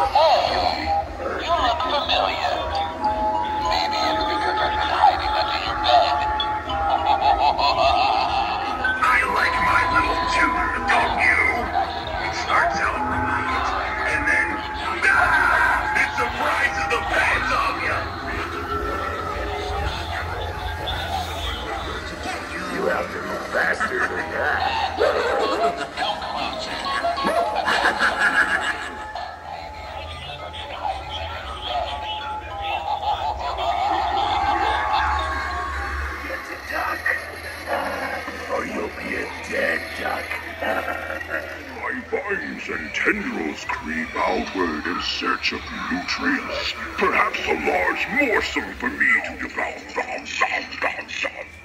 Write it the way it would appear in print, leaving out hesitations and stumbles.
You look familiar. Maybe it's because I've been hiding under your bed. I like my little tutor, don't you? It starts out right, and then, it surprises the pants off you. You have to move faster than that. Come closer. It's a duck. Or you'll be a dead duck. My vines and tendrils creep outward in search of nutrients. Perhaps a large morsel for me to devour.